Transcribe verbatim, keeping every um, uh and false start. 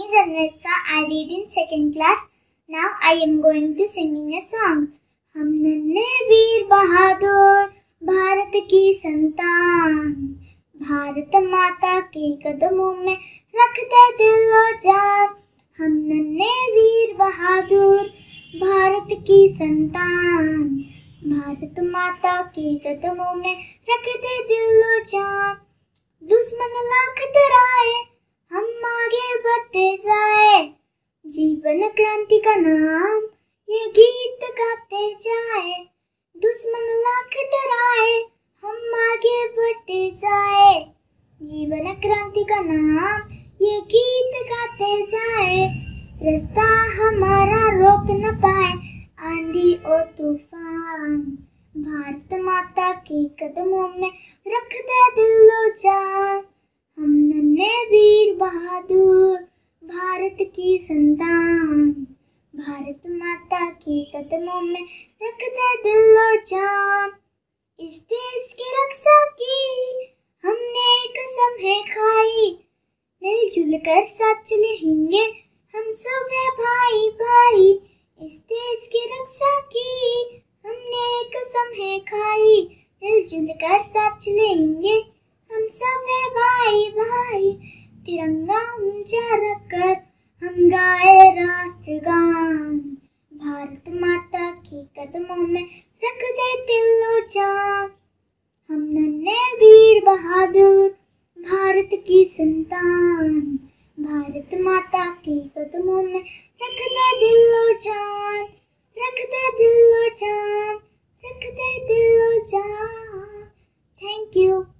is ANWESHA. I read in second class. Now I am going to singing a song. हम नन्हे वीर बहादुर भारत की संतान, भारत माता के कदमों में रखते दिल और जान। हम नन्हे वीर बहादुर भारत की संतान, भारत माता के कदमों में रखते दिल और जान। दुश्मन लाख डराए हम आगे बढ़ते जाए, जीवन क्रांति का नाम ये गीत गाते जाए। दुश्मन लाख डराए हम आगे बढ़ते जाए, जीवन क्रांति का नाम ये गीत गाते जाए। रास्ता हमारा रोक न पाए आंधी और तूफान, भारत माता के कदमों में रखते दिल और जान। हम नन्हे वीर बहादुर भारत की संतान, भारत माता के कदमों में रखते दिल और जान। इस देश की रक्षा की हमने कसम है खाई, मिलजुल कर साथ चलेंगे हम सब है भाई भाई। इस देश की रक्षा की हमने कसम है खाई, मिलजुल कर साथ चलेंगे हम सब है भाई भाई। तिरंगा ऊंचा रखकर हम गाए राष्ट्रगान, भारत माता के कदमों में रख दे दिल और जान। हम नन्हे वीर बहादुर भारत की संतान, भारत माता के कदमों में रख दे दिल और जान, रख दे दिल और जान, रख दे दिल और जान। Thank you.